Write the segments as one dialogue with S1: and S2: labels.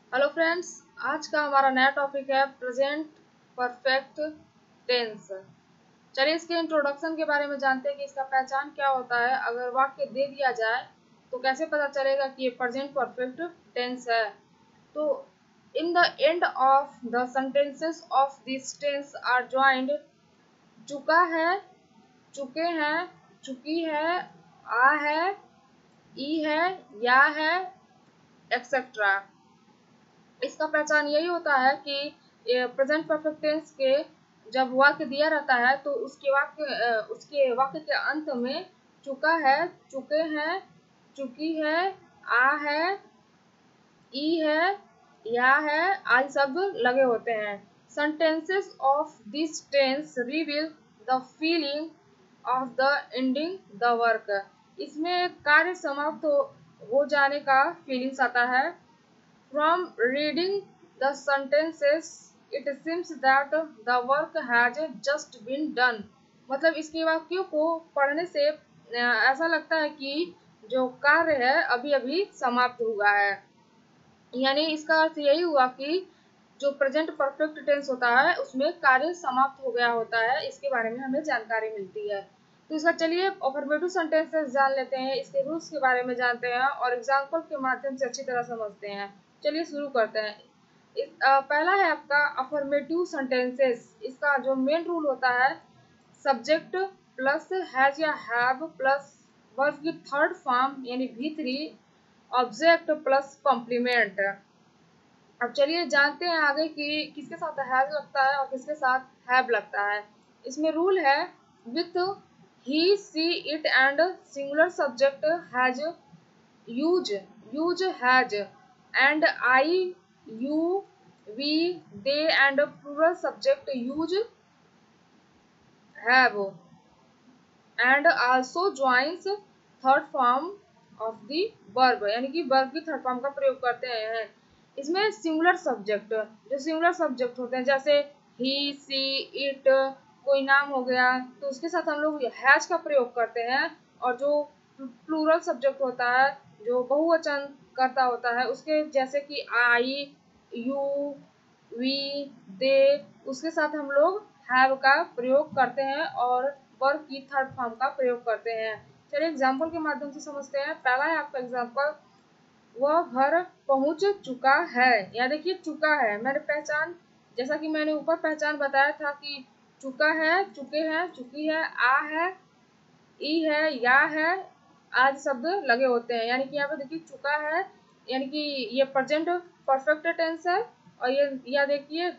S1: Hello friends, आज का हमारा नया टॉपिक है प्रेजेंट परफेक्ट टेंस। चलिए इसके इंट्रोडक्शन के बारे में जानते हैं कि इसका पहचान क्या होता है। अगर वाक्य दे दिया जाए तो कैसे पता चलेगा कि ये प्रेजेंट परफेक्ट टेंस है। तो in the end of the sentences of this tense are joined चुका है, चुके हैं, चुकी है, आ है, ई है, या है, एक्सेट्रा। इसका पहचान यही होता है कि प्रेजेंट परफेक्ट टेंस के जब वाक्य दिया रहता है तो उसके वाक्य के अंत में चुका है, चुके हैं, चुकी है, आ है, ई है, या है आदि शब्द लगे होते हैं। Sentences of this tense reveal the feeling of the ending the work. इसमें कार्य समाप्त हो जाने का फीलिंग्स आता है। From reading the sentences, it seems that the work has just been done। मतलब इसके वाक्यों को पढ़ने से ऐसा लगता है कि जो कार्य है अभी अभी समाप्त हुआ है। यानी इसका अर्थ यही हुआ कि जो प्रेजेंट परफेक्ट टेंस होता है उसमें कार्य समाप्त हो गया होता है। इसके बारे में हमें जानकारी मिलती है। तो इसका चलिए अफर्मेटिव सेंटेंसेस जान लेते हैं, इसके रूल्स के बारे में जानते हैं और एग्जाम्पल के माध्यम से अच्छी तरह समझते हैं। चलिए शुरू करते हैं। पहला है आपका अफर्मेटिव सेंटेंसेस। इसका जो मेन रूल होता है सब्जेक्ट प्लस हैज या हैव प्लस वर्ब की थर्ड फॉर्म यानी V3 ऑब्जेक्ट प्लस कॉम्प्लीमेंट। अब चलिए जानते हैं आगे कि किसके साथ हैज लगता है और किसके साथ हैव लगता है। इसमें रूल है with he she it and singular subject has use use has and I you we they and plural subject use have and also joins third form of the verb यानी कि verb की third form का प्रयोग करते हैं। इसमें singular subject, जो singular subject होते हैं जैसे ही सी इट कोई नाम हो गया तो उसके साथ हम लोग हैज का प्रयोग करते हैं। और जो प्लूरल सब्जेक्ट होता है जो बहुवचन करता होता है उसके जैसे कि आई यू वी दे उसके साथ हम लोग हैव का प्रयोग करते हैं और वर्ब की थर्ड फॉर्म का प्रयोग करते हैं। चलिए एग्जाम्पल के माध्यम से समझते हैं। पहला है आपका एग्जाम्पल, वह घर पहुंच चुका है। या देखिए चुका है, मैंने पहचान जैसा कि मैंने ऊपर पहचान बताया था कि चुका है, चुके हैं, चुकी है, आ है, ई है, या है आदि शब्द लगे होते हैं। यानी कि यहाँ पे देखिए चुका है यानी कि ये प्रेजेंट परफेक्ट टेंस है। और ये या देखिए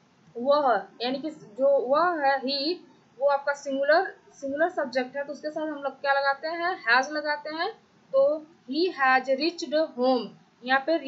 S1: वह यानी कि जो वह है ही वो आपका सिंगुलर सिंगुलर सब्जेक्ट है तो उसके साथ हम लोग क्या लगाते हैं हैज लगाते हैं। तो ही हैज रिच्ड होम, यहाँ पे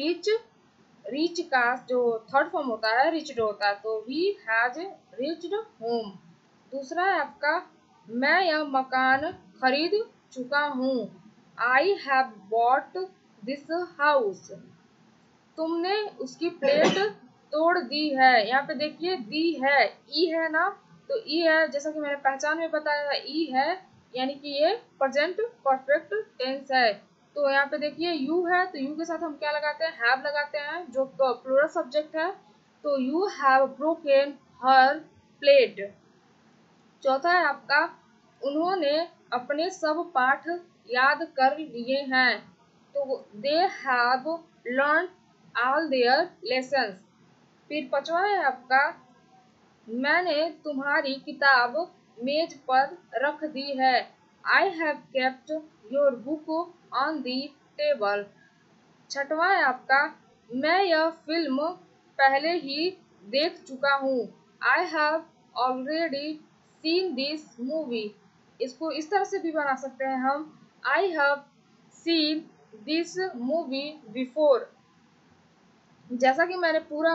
S1: रीच का जो थर्ड फॉर्म होता है रिच्ड होता है तो ही हैज रिच्ड होम। दूसरा है आपका मैं यह मकान खरीद चुका हूँ। I have bought this house. तुमने उसकी प्लेट तोड़ दी है। यहाँ पे देखिए दी है, ई है ना, तो ई है जैसा कि मैंने पहचान में बताया ई है यानी कि ये प्रेजेंट परफेक्ट टेंस है। तो यहाँ पे देखिए यू है तो यू के साथ हम क्या लगाते हैं हैव लगाते हैं जो प्लूरल सब्जेक्ट है। तो you have broken her plate. चौथा है आपका उन्होंने अपने सब पाठ याद कर लिए हैं। तो they have learn all their lessons. फिर पांचवा है आपका मैंने तुम्हारी किताब मेज पर रख दी है। I have kept your book on the table. छठवा है आपका मैं यह फिल्म पहले ही देख चुका हूँ। I have already seen this movie. इसको इस तरह से भी बना सकते हैं हम I have seen this movie before. जैसा कि मैंने पूरा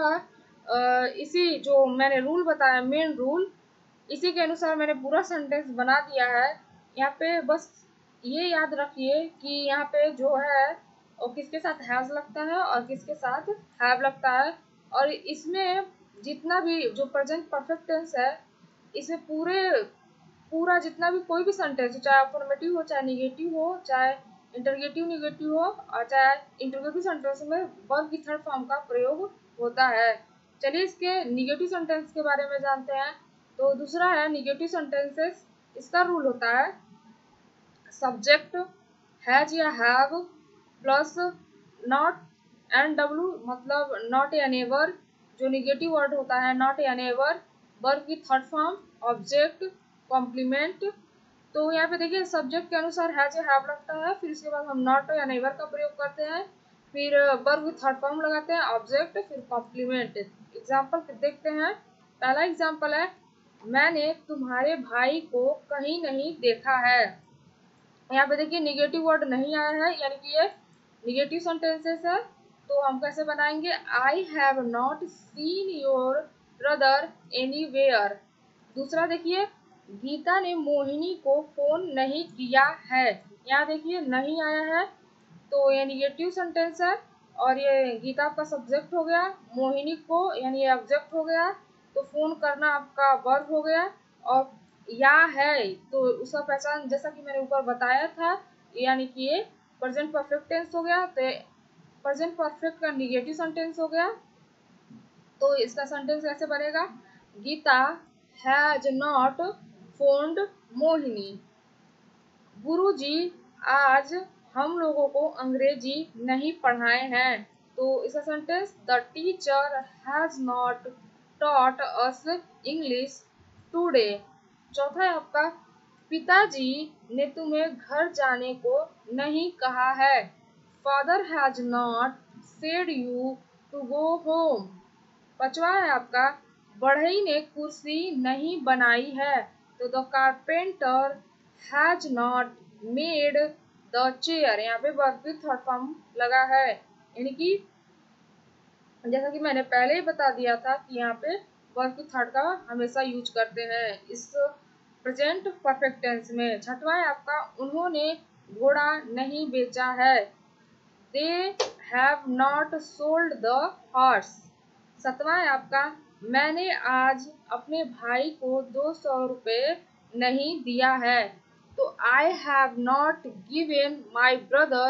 S1: इसी जो मैंने रूल बताया मेन रूल इसी के अनुसार मैंने पूरा सेंटेंस बना दिया है। यहाँ पे बस ये याद रखिए कि यहाँ पे जो है और किसके साथ हैज लगता है और किसके साथ हैव लगता है। और इसमें जितना भी जो प्रेजेंट परफेक्ट टेंस है इसमें पूरा जितना भी कोई भी सेंटेंस हो चाहे अफर्मेटिव हो चाहे निगेटिव हो चाहे इंटरगेटिव निगेटिव हो और चाहे इंटरगेटिव सेंटेंस में वर्ब की थर्ड फॉर्म का प्रयोग होता है। चलिए इसके निगेटिव सेंटेंस के बारे में जानते हैं। तो दूसरा है निगेटिव सेंटेंसेस। इसका रूल होता है सब्जेक्ट हैज या have plus not and W, मतलब नॉट या नेवर। जो निगेटिव वर्ड होता है नॉट या नेवर, वर्ब की थर्ड फॉर्म, ऑब्जेक्ट, कॉम्प्लीमेंट। तो यहाँ पे देखिए सब्जेक्ट के अनुसार हैज या हैव लगता है, फिर इसके बाद हम नॉट या नेवर का प्रयोग करते हैं, फिर वर्ब की थर्ड फॉर्म लगाते हैं, ऑब्जेक्ट, फिर कॉम्प्लीमेंट। एग्जाम्पल देखते हैं। पहला एग्जाम्पल है मैंने तुम्हारे भाई को कहीं नहीं देखा है। यहाँ पे देखिए निगेटिव वर्ड नहीं आया है, यानी कि ये निगेटिव सेंटेंसेस है। तो हम कैसे बनाएंगे, I have not seen your brother anywhere. दूसरा देखिए गीता ने मोहिनी को फोन नहीं किया है। यहाँ देखिए नहीं आया है, तो ये निगेटिव सेंटेंस है और ये गीता आपका सब्जेक्ट हो गया, मोहिनी को यानी ये ऑब्जेक्ट हो गया, तो फोन करना आपका वर्ब हो गया, और या है तो उसका पहचान जैसा कि मैंने ऊपर बताया था, यानी कि ये प्रेजेंट परफेक्ट टेंस हो गया। तो प्रेजेंट परफेक्ट का निगेटिव सेंटेंस हो गया। तो इसका सेंटेंस कैसे बनेगा, Geeta has not found Mohini. गुरुजी आज हम लोगों को अंग्रेजी नहीं पढ़ाए हैं। तो इसका sentence the teacher has not taught us English today. चौथा है आपका पिताजी ने तुम्हें घर जाने को नहीं कहा है। Father has not said you to go home. पांचवा है आपका बढ़ई ने कुर्सी नहीं बनाई है। तो the carpenter has not made the chair. यहाँ पे वर्ब की थर्ड फॉर्म लगा है, यानी कि जैसा कि मैंने पहले ही बता दिया था कि यहाँ पे वर्ब की थर्ड का हमेशा यूज करते हैं इस प्रेजेंट परफेक्ट टेंस में। छठवां है आपका उन्होंने घोड़ा नहीं बेचा है। They have not sold the horse. सातवां है आपका मैंने आज अपने भाई को 200 रुपये नहीं दिया है। तो I have not given my brother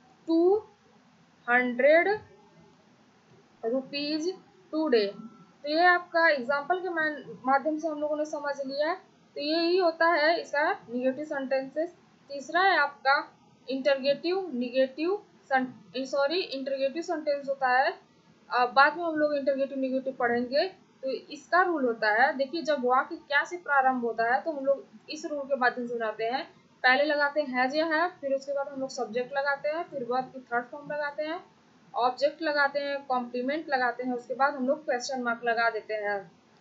S1: 200 rupees today. तो ये आपका एग्जाम्पल के माध्यम से हम लोगों ने समझ लिया। तो यही होता है इसका निगेटिव सेंटेंसेस। तीसरा है आपका इंटरगेटिव निगेटिव इंटरगेटिव सेंटेंस होता है। बाद में हम लोग इंटरगेटिव निगेटिव पढ़ेंगे। तो इसका रूल होता है, देखिए जब वाक्य क्या से प्रारंभ होता है तो हम लोग इस रूल के माध्यम से बनाते हैं। पहले लगाते हैं हैज या हैव, फिर उसके बाद हम लोग सब्जेक्ट लगाते हैं, फिर वर्ब की थर्ड फॉर्म लगाते हैं, ऑब्जेक्ट लगाते हैं, कॉम्प्लीमेंट लगाते हैं, उसके बाद हम लोग क्वेश्चन मार्क लगा देते हैं।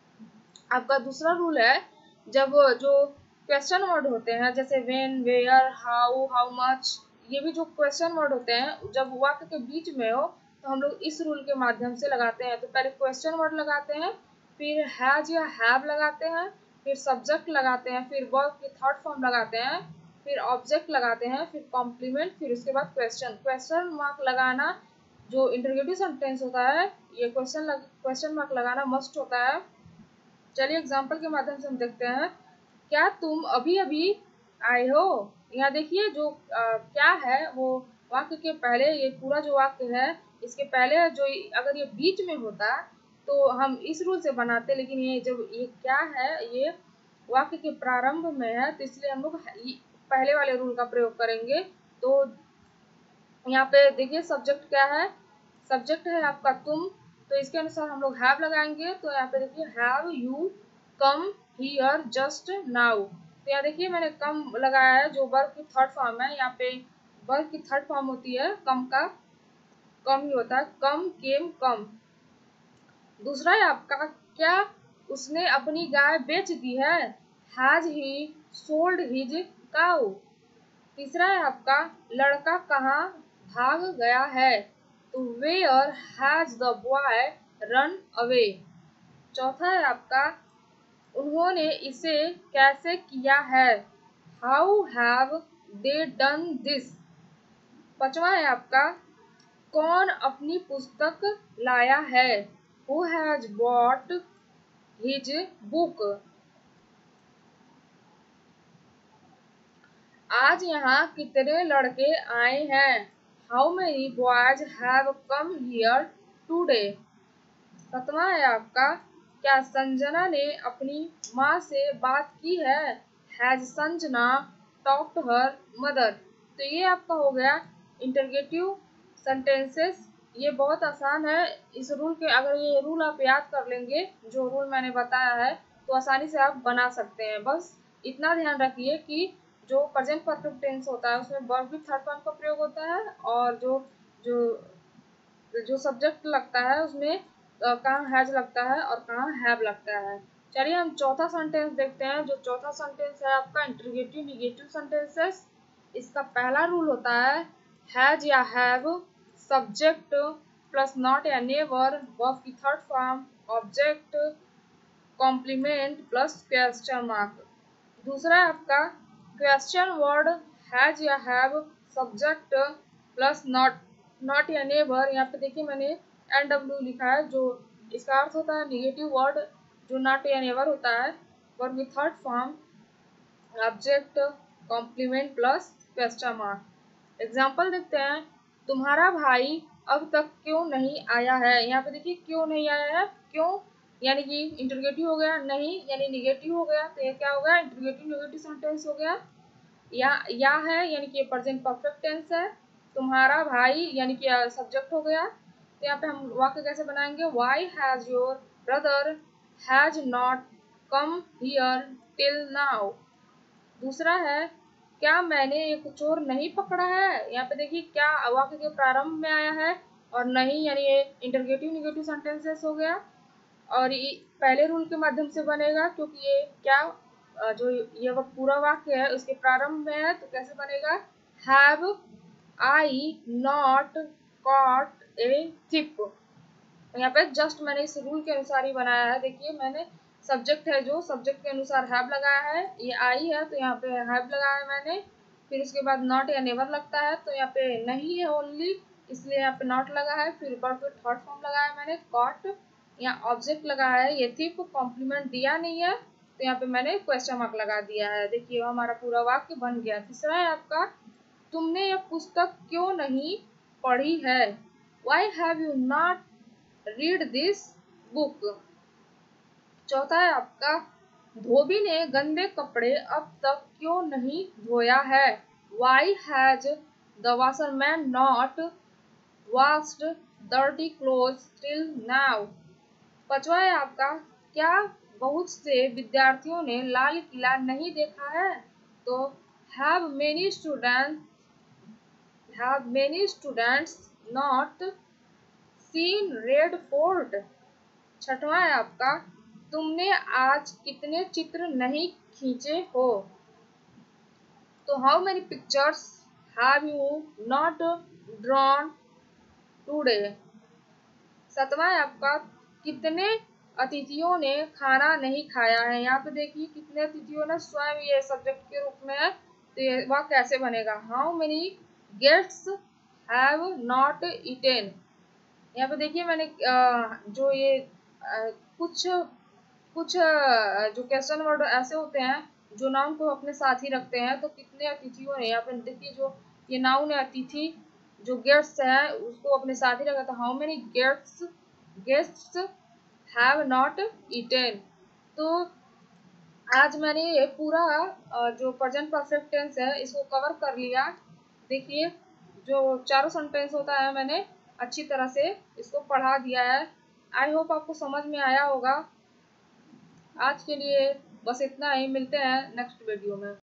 S1: आपका दूसरा रूल है जब जो क्वेश्चन वर्ड होते हैं जैसे व्हेन, वेयर, हाउ मच, ये भी जो क्वेश्चन वर्ड होते हैं जब वाक्य के बीच में हो तो हम लोग इस रूल के माध्यम से लगाते हैं। तो पहले क्वेश्चन वर्ड लगाते हैं, फिर हैज या हैव लगाते हैं, फिर सब्जेक्ट लगाते हैं, फिर वर्ब की थर्ड फॉर्म लगाते हैं, फिर ऑब्जेक्ट लगाते हैं, फिर कॉम्प्लीमेंट, फिर उसके बाद क्वेश्चन मार्क लगाना जो इंटरगेटिव सेंटेंस होता है, ये क्वेश्चन मार्क लगाना मस्ट होता है। चलिए एग्जाम्पल के माध्यम से हम देखते हैं। क्या तुम अभी अभी आए हो। यहाँ देखिए जो क्या है वो वाक्य के पहले, ये पूरा जो वाक्य है इसके पहले जो अगर ये बीच में होता तो हम इस रूल से बनाते, लेकिन ये जब ये क्या है ये वाक्य के प्रारंभ में है तो इसलिए हम लोग पहले वाले रूल का प्रयोग करेंगे। तो यहाँ पे देखिए सब्जेक्ट क्या है, सब्जेक्ट है आपका तुम, तो इसके अनुसार हम लोग हैव लगाएंगे। तो यहाँ पे देखिए have you come here just now. तो यहाँ देखिए मैंने कम लगाया है जो वर्ब की थर्ड फॉर्म है। यहाँ पे वर्ब की थर्ड फॉर्म होती है कम का, कम ही होता है, कम केम कम। दूसरा है आपका क्या उसने अपनी गाय बेच दी है। Has he sold his cow. तीसरा है आपका लड़का कहाँ भाग गया है। तो where has the boy run away. चौथा है आपका उन्होंने इसे कैसे किया है। How have they done this. पांचवा है आपका कौन अपनी पुस्तक लाया है। Who has bought his book. आज यहाँ कितने लड़के आए हैं? How many boys have come here today? 7वां है आपका, क्या संजना ने अपनी माँ से बात की है? Has Sanjana talked her mother? तो ये आपका हो गया इंटरगेटिव सेंटेंसेस। ये बहुत आसान है। इस रूल के, अगर ये रूल आप याद कर लेंगे, जो रूल मैंने बताया है, तो आसानी से आप बना सकते हैं। बस इतना ध्यान रखिए कि जो प्रेजेंट परफेक्ट टेंस होता है उसमें वर्ब विथ थर्ड फॉर्म का प्रयोग होता है, और जो जो जो सब्जेक्ट लगता है उसमें कहाँ हैज लगता है और कहाँ हैव लगता है। चलिए हम चौथा सेंटेंस देखते हैं। जो चौथा सेंटेंस है आपका इंटरोगेटिव निगेटिव सेंटेंसेस। इसका पहला रूल होता है हैज या हैव सब्जेक्ट प्लस नॉट या नेवर वर्ब की third form object complement plus question mark. दूसरा है आपका क्वेश्चन वर्ड हैज या हैव सब्जेक्ट प्लस नॉट या नेवर। यहाँ पे देखिए मैंने NW लिखा है, जो इसका अर्थ होता है निगेटिव वर्ड जो नॉट या नेवर होता है, verb with third form object complement plus question mark. Example देखते हैं। तुम्हारा भाई अब तक क्यों नहीं आया है? यहाँ पे देखिए क्यों नहीं आया है, क्यों यानी कि इंटरोगेटिव हो गया, नहीं यानी निगेटिव हो गया, तो ये क्या हो गया इंटरोगेटिव निगेटिव सेंटेंस हो गया। या है यानी कि प्रेजेंट परफेक्ट टेंस है। तुम्हारा भाई यानी कि सब्जेक्ट हो गया। तो यहाँ पे हम वाक्य कैसे बनाएंगे? Why has your brother has not come here till now. दूसरा है क्या मैंने एक चोर नहीं पकड़ा है? यहाँ पे देखिए क्या वाक्य के प्रारंभ में आया है, और नहीं यानी ये इंटरगेटिव निगेटिव सेंटेंसेस हो गया। और ये पहले रूल के माध्यम से बनेगा, क्योंकि ये क्या जो ये पूरा वाक्य है उसके प्रारंभ में है, तो कैसे बनेगा? Have I not caught a thief. यहाँ पे जस्ट मैंने इस रूल के अनुसार ही बनाया है। देखिए मैंने सब्जेक्ट है जो सब्जेक्ट के अनुसार हैव लगाया है, ये आई है तो यहाँ पे हैव लगाया है मैंने। फिर उसके बाद नॉट या नेवर लगता है, तो यहाँ पे नहीं है ओनली, इसलिए यहाँ पे नॉट लगा है। फिर वर्ब विथ थर्ड फॉर्म लगाया है मैंने कॉट, यहाँ ऑब्जेक्ट लगाया है ये थिप, कॉम्प्लीमेंट दिया नहीं है तो यहाँ पे मैंने क्वेश्चन मार्क लगा दिया है। देखिए हमारा पूरा वाक्य बन गया। तीसरा है आपका तुमने यह पुस्तक क्यों नहीं पढ़ी है? Why have you not read this book? चौथा है आपका धोबी ने गंदे कपड़े अब तक क्यों नहीं धोया है? Why has the washerman not washed dirty clothes till now? पांचवा है आपका क्या बहुत से विद्यार्थियों ने लाल किला नहीं देखा है? तो have many students not seen Red Fort? छठवां है आपका तुमने आज कितने चित्र नहीं खींचे हो? तो how many pictures have you not drawn today? सातवां है आपका कितने अतिथियों ने खाना नहीं खाया है? यहाँ पे देखिए कितने अतिथियों ने स्वयं ये सब्जेक्ट के रूप में है, तो ये वह कैसे बनेगा? How many guests have not eaten? यहाँ पे देखिए मैंने जो ये कुछ कुछ जो क्वेश्चन वर्ड ऐसे होते हैं जो नाउन को अपने साथ ही रखते हैं। तो कितने अतिथियों ने, यहाँ पे देखिए जो ये नाउन है अतिथि, जो गेस्ट्स है उसको अपने साथ ही रखा था। How many guests have not eaten? तो आज मैंने ये पूरा जो प्रेजेंट परफेक्ट टेंस है इसको कवर कर लिया। देखिए जो चारों सेंटेंस होता है मैंने अच्छी तरह से इसको पढ़ा दिया है। आई होप आपको समझ में आया होगा। आज के लिए बस इतना ही, मिलते हैं नेक्स्ट वीडियो में।